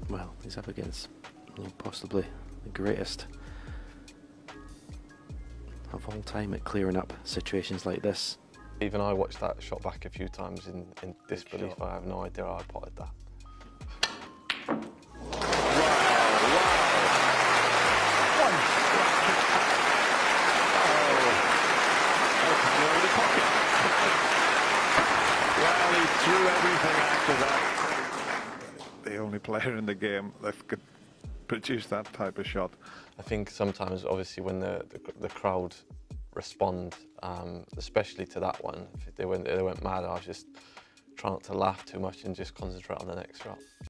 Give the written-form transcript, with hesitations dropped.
well, he's up against possibly the greatest of all time at clearing up situations like this. Even I watched that shot back a few times in disbelief. I have no idea how I potted that. Well, he threw everything after that. The only player in the game that could produce that type of shot. I think sometimes, obviously, when the crowd respond, especially to that one, if they went mad, I was just trying not to laugh too much and just concentrate on the next shot.